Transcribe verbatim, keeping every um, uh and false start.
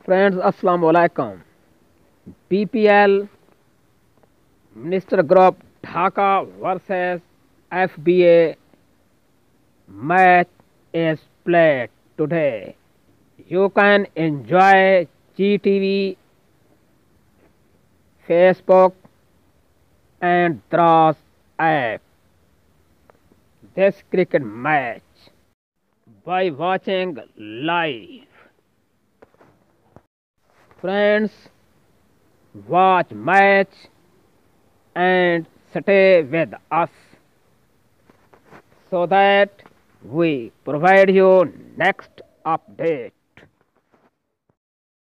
Friends, Assalamu alaikum. B P L Minister Group Dhaka versus F B A match is played today. You can enjoy G T V, Facebook, and Draws app this cricket match by watching live. Friends, watch match and stay with us so that we provide you next update.